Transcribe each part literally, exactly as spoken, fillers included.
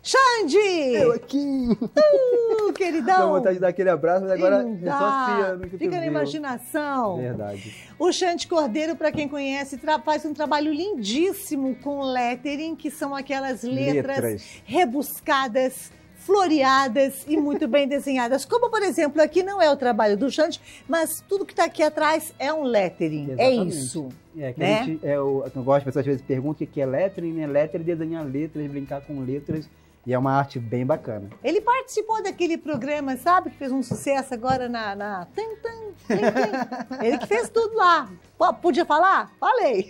Xande! Eu aqui! Uh, queridão! Dá vontade de dar aquele abraço, mas agora é só assim, no que Fica na imaginação. Verdade. O Xande Cordeiro, para quem conhece, faz um trabalho lindíssimo com lettering, que são aquelas letras, letras. rebuscadas, floreadas e muito bem desenhadas. Como, por exemplo, aqui não é o trabalho do Xande, mas tudo que está aqui atrás é um lettering. Exatamente. É isso. É, que né? a gente, é, o, eu gosto, as pessoas às vezes perguntam o que é lettering, né? Lettering é desenhar letras, brincar com letras. E é uma arte bem bacana. Ele participou daquele programa, sabe? Que fez um sucesso agora na... na... Tum, tum, tum, tum. Ele que fez tudo lá. P- podia falar? Falei.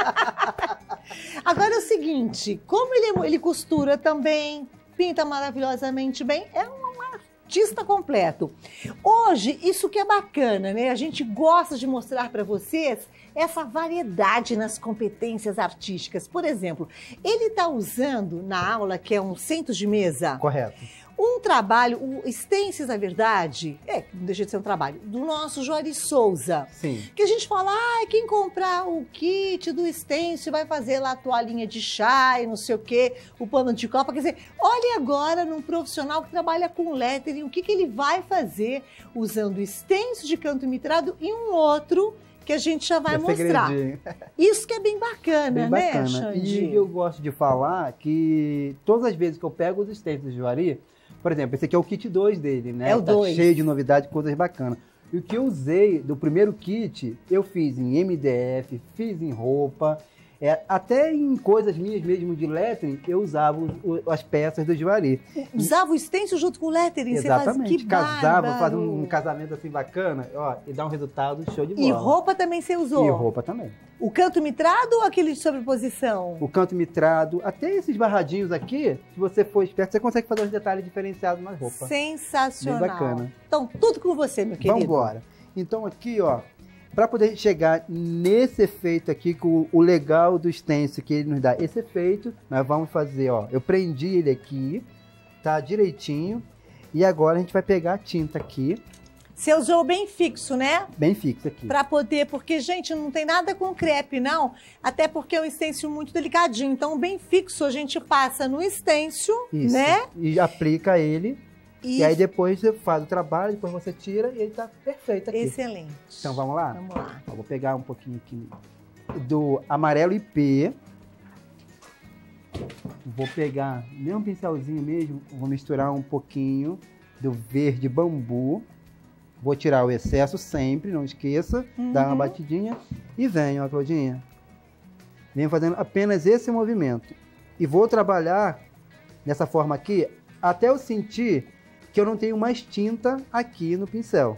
Agora é o seguinte, como ele, ele costura também, pinta maravilhosamente bem, é um artista completo. Hoje, isso que é bacana, né? A gente gosta de mostrar para vocês essa variedade nas competências artísticas. Por exemplo, ele está usando na aula, que é um centro de mesa... Correto. Um trabalho, o Stencils, na verdade, é, não deixa de ser um trabalho, do nosso Juari Souza. Sim. Que a gente fala, ah, quem comprar o kit do Stencil vai fazer lá a toalhinha de chá e não sei o quê, o pano de copa. Quer dizer, olhe agora num profissional que trabalha com lettering, o que, que ele vai fazer usando o Stencil de canto mitrado e um outro que a gente já vai é mostrar. Segredinho. Isso que é bem bacana, bem né, bacana. Xande? E eu gosto de falar que todas as vezes que eu pego os Stencils do Juari, por exemplo, esse aqui é o kit dois dele, né? É o dois. Tá cheio de novidades, coisas bacanas. E o que eu usei do primeiro kit, eu fiz em M D F, fiz em roupa, é, até em coisas minhas mesmo de lettering, eu usava o, o, as peças do Juari. Usava o stencil junto com o lettering? Exatamente. Você faz, que casava, faz um, um casamento assim bacana, ó, e dá um resultado show de bola. E roupa também você usou? E roupa também. O canto mitrado ou aquele de sobreposição? O canto mitrado, até esses barradinhos aqui, se você for esperto, você consegue fazer uns detalhes diferenciados na roupa. Sensacional. Bem bacana. Então, tudo com você, meu querido. Vamos embora. Então aqui, ó, para poder chegar nesse efeito aqui, com o legal do stencil que ele nos dá, esse efeito, nós vamos fazer, ó, eu prendi ele aqui, tá direitinho, e agora a gente vai pegar a tinta aqui. Você usou bem fixo, né? Bem fixo aqui. Pra poder, porque, gente, não tem nada com crepe, não. Até porque é um stencil muito delicadinho. Então, bem fixo, a gente passa no stencil, isso, né? E aplica ele. E... e aí depois você faz o trabalho, depois você tira e ele tá perfeito aqui. Excelente. Então, vamos lá? Vamos lá. Eu vou pegar um pouquinho aqui do amarelo I P. Vou pegar, nem um pincelzinho mesmo, vou misturar um pouquinho do verde bambu. Vou tirar o excesso sempre, não esqueça, uhum. Dá uma batidinha e vem, ó, Claudinha. Venho fazendo apenas esse movimento. E vou trabalhar dessa forma aqui, até eu sentir que eu não tenho mais tinta aqui no pincel.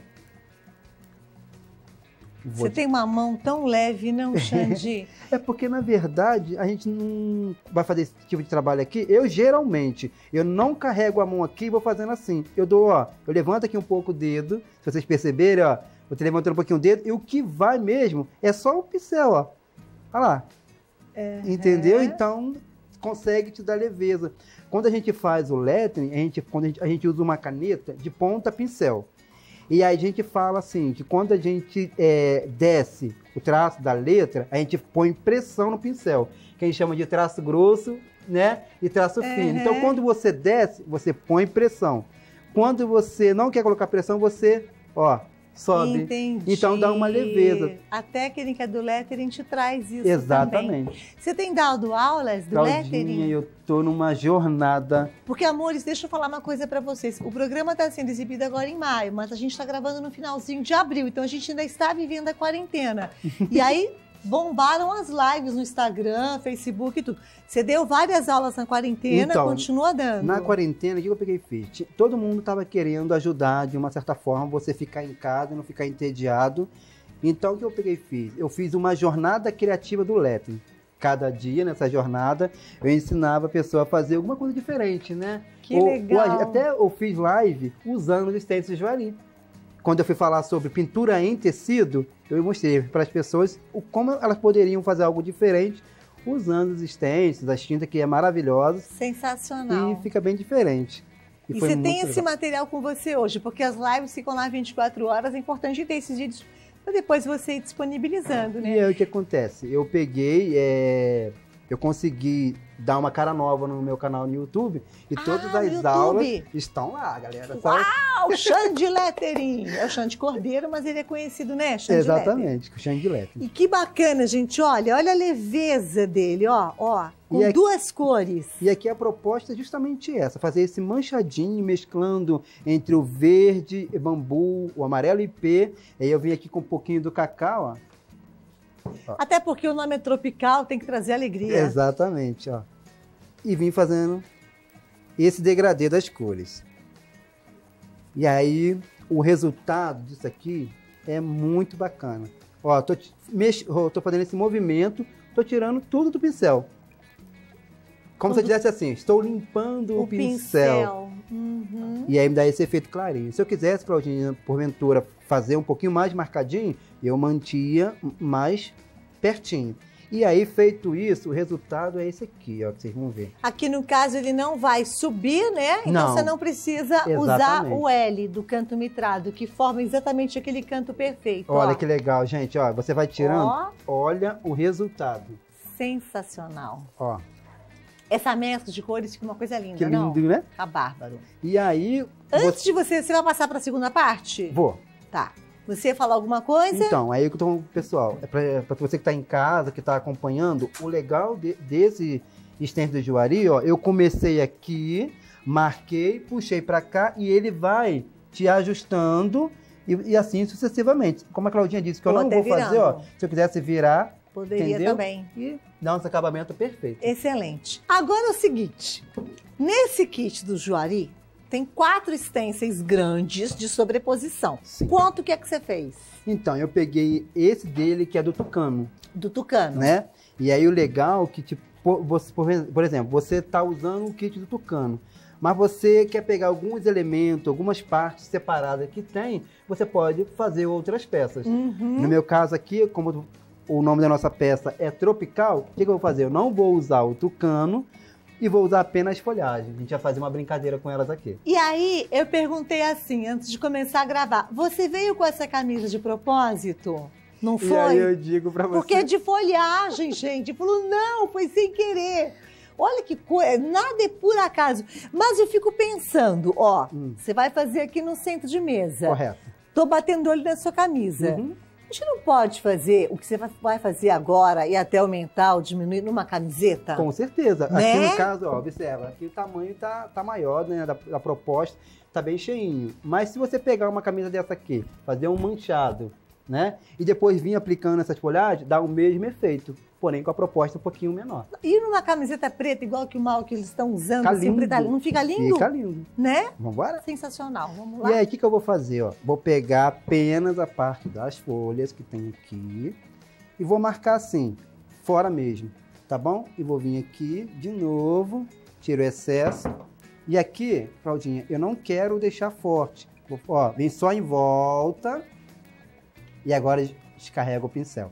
Vou... Você tem uma mão tão leve, não, Xande? É porque, na verdade, a gente não vai fazer esse tipo de trabalho aqui. Eu, geralmente, eu não carrego a mão aqui e vou fazendo assim. Eu dou, ó, eu levanto aqui um pouco o dedo, se vocês perceberem, ó, eu tô levantando um pouquinho o dedo, e o que vai mesmo é só o pincel, ó. Olha lá. É, entendeu? É. Então, consegue te dar leveza. Quando a gente faz o lettering, a gente, quando a gente, a gente usa uma caneta de ponta pincel. E aí a gente fala assim, que quando a gente é, desce o traço da letra, a gente põe pressão no pincel, que a gente chama de traço grosso, né, e traço uhum. fino. Então, quando você desce, você põe pressão. Quando você não quer colocar pressão, você, ó, sobe. Entendi. Então, dá uma leveza. A técnica do lettering te traz isso. Exatamente. Também. Você tem dado aulas do Claudinha, lettering? Eu tô numa jornada. Porque, amores, deixa eu falar uma coisa para vocês. O programa está sendo exibido agora em maio, mas a gente está gravando no finalzinho de abril, então a gente ainda está vivendo a quarentena. E aí bombaram as lives no Instagram, Facebook e tudo. Você deu várias aulas na quarentena, então, continua dando. Na quarentena, o que eu peguei e fiz? Todo mundo estava querendo ajudar, de uma certa forma, você ficar em casa, não ficar entediado. Então, o que eu peguei e fiz? Eu fiz uma jornada criativa do lettering. Cada dia, nessa jornada, eu ensinava a pessoa a fazer alguma coisa diferente, né? Que ou, legal. Ou, até eu fiz live usando os stencils Juari. Quando eu fui falar sobre pintura em tecido, eu mostrei para as pessoas como elas poderiam fazer algo diferente usando os stencils, as tintas, que é maravilhosa. Sensacional. E fica bem diferente. E, e você tem esse legal. material com você hoje, porque as lives ficam lá vinte e quatro horas, é importante ter esses vídeos para depois você ir disponibilizando, né? E aí o que acontece? Eu peguei, é... eu consegui dar uma cara nova no meu canal no YouTube e Ah, todas no as YouTube. aulas estão lá, galera. Só- Uau, Xande Lettering. É o Xande Cordeiro, mas ele é conhecido, né? Xande Lettering. Exatamente, com Xande Lettering. E que bacana, gente. Olha, olha a leveza dele, ó, ó, com E aqui- duas cores. E aqui a proposta é justamente essa, fazer esse manchadinho, mesclando entre o verde, bambu, o amarelo ipê. Aí eu vim aqui com um pouquinho do cacau, ó. Até porque o nome é tropical, tem que trazer alegria. Exatamente, ó. E vim fazendo esse degradê das cores. E aí, o resultado disso aqui é muito bacana. Ó, tô, mex... ó, tô fazendo esse movimento, tô tirando tudo do pincel. Como Quando- se eu dissesse assim, estou limpando o, O pincel. pincel. Uhum. E aí me dá esse efeito clarinho. Se eu quisesse, Claudinha, porventura, fazer um pouquinho mais marcadinho, eu mantia mais pertinho. E aí, feito isso, o resultado é esse aqui, ó, que vocês vão ver. Aqui no caso ele não vai subir, né? Então Não. você não precisa usar Exatamente. o L do canto mitrado, que forma exatamente aquele canto perfeito. Olha ó. que legal, gente, ó, você vai tirando, Ó, olha o resultado, sensacional. ó. Essa mescla de cores fica uma coisa linda, Que não? lindo, né? Tá bárbaro. E aí, Antes você... de você, você vai passar para a segunda parte? vou. Tá. Você ia falar alguma coisa? Então, aí que eu tô falando pro pessoal, é pra, pra você que tá em casa, que tá acompanhando, o legal de- desse stencil do Juari, ó, eu comecei aqui, marquei, puxei pra cá e ele vai te ajustando e, e assim sucessivamente. Como a Claudinha disse, que eu Ou não até vou fazer, ó, virando. se eu quisesse virar Poderia entendeu? também. e dar um acabamento perfeito. Excelente. Agora é o seguinte, nesse kit do Juari, tem quatro stencils grandes de sobreposição. Sim. Quanto que é que você fez? Então, eu peguei esse dele, que é do Tucano, Do tucano. né? E aí o legal que, tipo, você, por, por exemplo, você tá usando o kit do Tucano, mas você quer pegar alguns elementos, algumas partes separadas que tem, você pode fazer outras peças. Uhum. No meu caso aqui, como o nome da nossa peça é Tropical, o que, que eu vou fazer? Eu não vou usar o Tucano e vou usar apenas folhagem. A gente vai fazer uma brincadeira com elas aqui. E aí, eu perguntei assim, antes de começar a gravar, você veio com essa camisa de propósito? Não foi? E aí eu digo pra você... Porque é de folhagem, gente. Ele falou, não, foi sem querer. Olha que coisa, nada é por acaso. Mas eu fico pensando, ó, Hum. você vai fazer aqui no centro de mesa. Correto. Tô batendo olho na sua camisa. Uhum. A gente não pode fazer o que você vai fazer agora e até aumentar ou diminuir numa camiseta? Com certeza. Né? Aqui no caso, ó, observa, aqui o tamanho tá, tá maior, né, da, da proposta, tá bem cheinho. Mas se você pegar uma camisa dessa aqui, fazer um manchado, né, e depois vir aplicando essas folhagens, dá o mesmo efeito, porém com a proposta um pouquinho menor. E numa camiseta preta, igual que o mal que eles estão usando, Fica sempre tá, lindo. não fica lindo? Fica lindo. Né? Vambora? Sensacional. Vamos lá. E aí, o que, que eu vou fazer? Ó? Vou pegar apenas a parte das folhas que tem aqui e vou marcar assim, fora mesmo, tá bom? E vou vir aqui de novo, tiro o excesso. E aqui, Claudinha, eu não quero deixar forte. Vou, ó, vem só em volta e agora descarrego o pincel.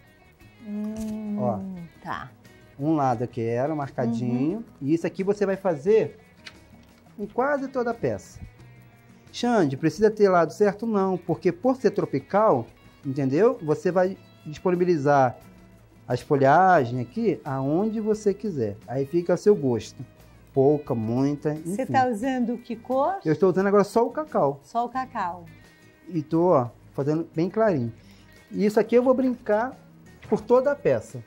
Hum, Ó. Tá. Um lado eu quero, marcadinho. E isso aqui você vai fazer em quase toda a peça. Xande, precisa ter lado certo? Não, porque por ser tropical, entendeu? Você vai disponibilizar as folhagens aqui aonde você quiser. Aí fica a seu gosto. Pouca, muita, enfim. Você tá usando que cor? Eu estou usando agora só o cacau. Só o cacau. E tô, ó, fazendo bem clarinho. E isso aqui eu vou brincar por toda a peça.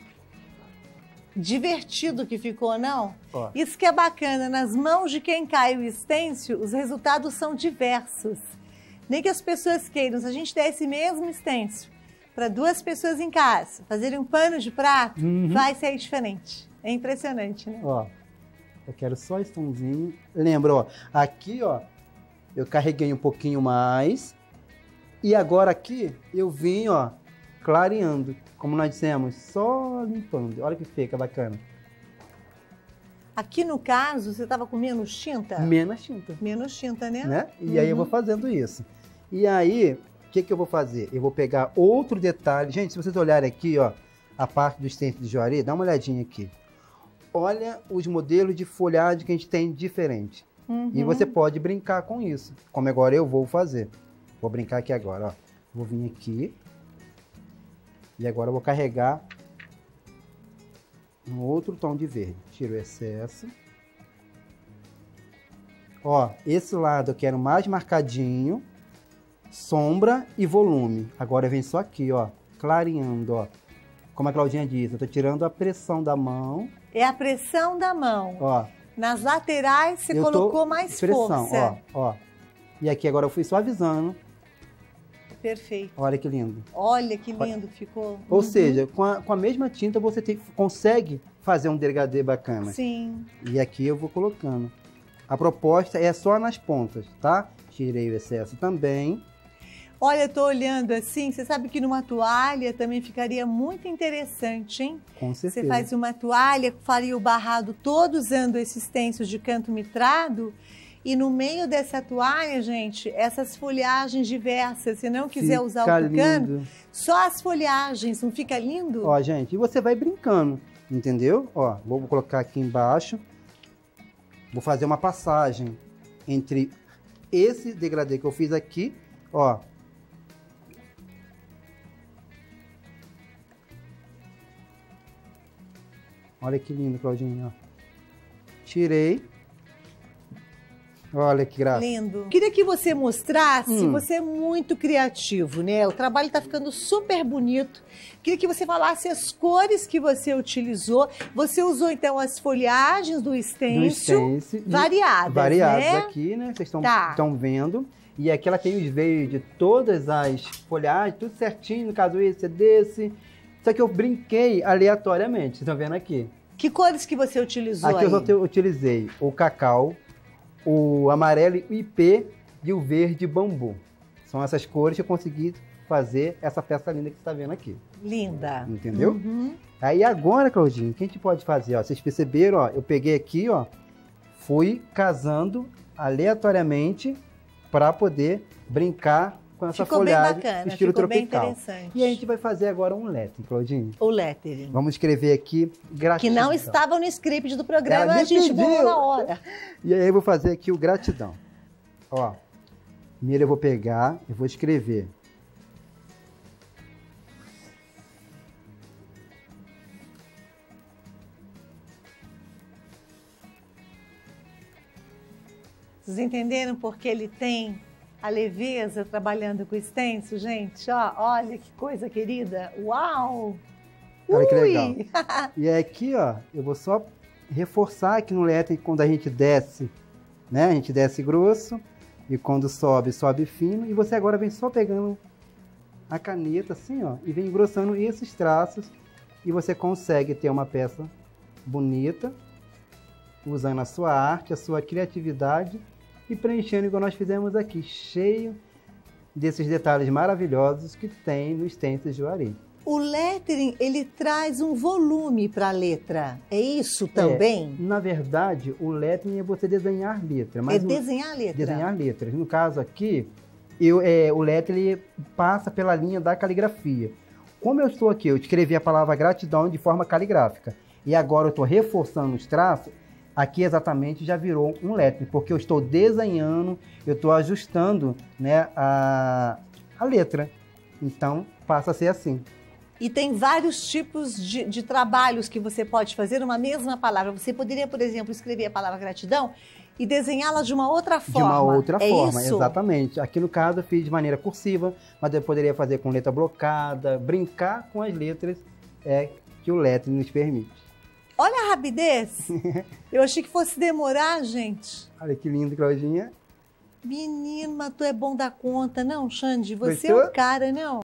Divertido que ficou, não? Ó. Isso que é bacana, nas mãos de quem cai o stencil, os resultados são diversos. Nem que as pessoas queiram, se a gente der esse mesmo stencil para duas pessoas em casa, fazerem um pano de prato, Uhum. vai ser diferente. É impressionante, né? Ó, eu quero só esse tomzinho. Lembra, ó, aqui, ó, eu carreguei um pouquinho mais. E agora aqui, eu vim, ó, clareando. Como nós dissemos, só limpando. Olha que fica bacana. Aqui no caso, você estava com menos tinta? Menos tinta, Menos tinta, né? né? E aí eu vou Uhum. fazendo isso. E aí, o que que eu vou fazer? Eu vou pegar outro detalhe. Gente, se vocês olharem aqui, ó, a parte do stencil de Juari, dá uma olhadinha aqui. Olha os modelos de folhagem que a gente tem diferente. Uhum. E você pode brincar com isso, como agora eu vou fazer. Vou brincar aqui agora, ó. Vou vir aqui. E agora eu vou carregar um outro tom de verde. Tiro o excesso. Ó, esse lado eu quero mais marcadinho. Sombra e volume. Agora vem só aqui, ó, clareando, ó. Como a Claudinha diz, eu tô tirando a pressão da mão. É a pressão da mão. Ó. Nas laterais você eu colocou mais pressão, força. Ó, ó. E aqui agora eu fui suavizando. Perfeito. Olha que lindo. Olha que lindo ficou. Ou Uhum. seja, com a, com a mesma tinta você tem, consegue fazer um degradê bacana. Sim. E aqui eu vou colocando. A proposta é só nas pontas, tá? Tirei o excesso também. Olha, eu tô olhando assim, você sabe que numa toalha também ficaria muito interessante, hein? Com certeza. Você faz uma toalha, faria o barrado todo usando esse stencil de canto mitrado. E no meio dessa toalha, gente, essas folhagens diversas, se não quiser Fica usar o tucano, lindo. só as folhagens, não fica lindo? Ó, gente, e você vai brincando, entendeu? Ó, vou colocar aqui embaixo. Vou fazer uma passagem entre esse degradê que eu fiz aqui, ó. Olha que lindo, Claudinha, ó. Tirei. Olha que graça. Lindo. Queria que você mostrasse, Hum. você é muito criativo, né? O trabalho está ficando super bonito. Queria que você falasse as cores que você utilizou. Você usou, então, as folhagens do Do stencil, stencil, variadas, variadas né? aqui, né? Vocês estão Tá. vendo. E aqui ela tem os veios de todas as folhagens, tudo certinho. No caso, esse é desse. Só que eu brinquei aleatoriamente. Vocês estão vendo aqui? Que cores que você utilizou Aqui aí? eu só te- utilizei o cacau, o amarelo ipê e o verde bambu. São essas cores que eu consegui fazer essa peça linda que você está vendo aqui. Linda. Entendeu? Uhum. Aí agora, Claudinho, o que a gente pode fazer? Ó, vocês perceberam, ó, eu peguei aqui, ó, fui casando aleatoriamente para poder brincar com essa Ficou bem folhagem bacana, estilo ficou bem tropical. interessante. E a gente vai fazer agora um lettering, Claudinho. O lettering. Vamos escrever aqui Que gratidão. não estava no script do programa, Ela a gente decidiu. bolou na hora. E aí eu vou fazer aqui o gratidão. Ó, primeiro eu vou pegar e vou escrever. Vocês entenderam porque ele tem a leveza trabalhando com o stencil, gente? Ó, olha que coisa querida. Uau! Olha que Ui! legal. E aí aqui, ó, eu vou só reforçar aqui no lettering quando a gente desce, né? A gente desce grosso e quando sobe, sobe fino. E você agora vem só pegando a caneta assim, ó, e vem engrossando esses traços e você consegue ter uma peça bonita, usando a sua arte, a sua criatividade e preenchendo igual nós fizemos aqui, cheio desses detalhes maravilhosos que tem no stencil de Juari. O lettering, ele traz um volume para a letra. É isso também? É, na verdade, o lettering é você desenhar letra. Mas é o- desenhar a letra. desenhar letras. No caso aqui, eu, é, o lettering ele passa pela linha da caligrafia. Como eu estou aqui, eu escrevi a palavra gratidão de forma caligráfica. E agora eu estou reforçando os traços. Aqui exatamente já virou um lettering, porque eu estou desenhando, eu estou ajustando, né, a, a letra. Então, passa a ser assim. E tem vários tipos de, de trabalhos que você pode fazer numa mesma palavra. Você poderia, por exemplo, escrever a palavra gratidão e desenhá-la de uma outra De forma. uma outra é forma, isso? exatamente. Aqui no caso eu fiz de maneira cursiva, mas eu poderia fazer com letra blocada, brincar com as letras é, que o lettering nos permite. Olha a rapidez. Eu achei que fosse demorar, gente. Olha que lindo, Claudinha. Menino, mas tu é bom da conta, não, Xande? Você é Gostou? o cara, não?